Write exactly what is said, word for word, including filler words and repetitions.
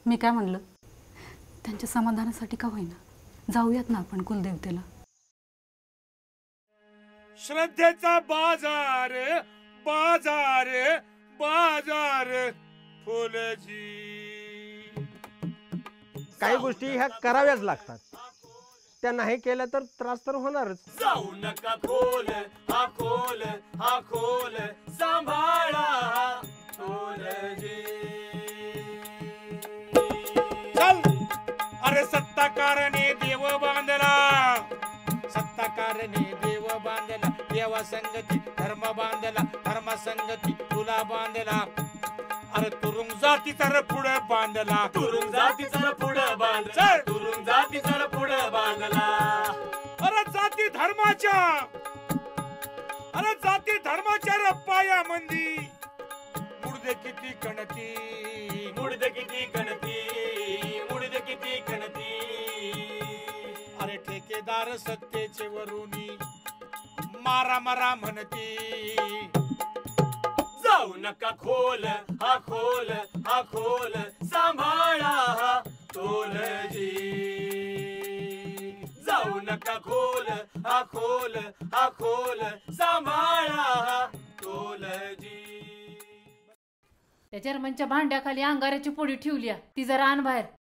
मी काय म्हणलं, त्यांच्या समाधानासाठी का होईना जाऊयात ना आपण कुलदेवतेला. श्रद्धेचा बाजार बाजार बाजार फुलजी. काही गोष्टी ह्या कराव्याच लागतात, त्या नाही केल्या तर त्रास तर होणारच. जाऊ नका खोल हा खोल हा खोल सांभाळा फुलजी. चल अरे सत्ताकारने देव बांधला, सत्ताकारने देव बांधला, देवा संगती धर्म बांधला, धर्म संगती तुला बांधला. अरे तुरुंग जाती तर पुढे बांधला, तुरुंग जाती तर पुढे बांधला, तुरुंग जाती तर पुढे बांधला. अरे जाती धर्माच्या, अरे जाती धर्माच्या रप्पाया मंदी मुडदे किती गणती, मुडदे किती गणती, मुडदे किती गणती. अरे ठेकेदार सत्तेचे वरुणी मारा मारा म्हणती. जाऊ नका खोल हा खोल हा खोल सांभाळा हा तोलजी. जाऊ नका खोल हा खोल हा खोल सांभाळा हा तोलजी. त्या जर्मनच्या भांड्याखाली अंगाराची पोळी ठेवली, ती जरा आण बाहेर.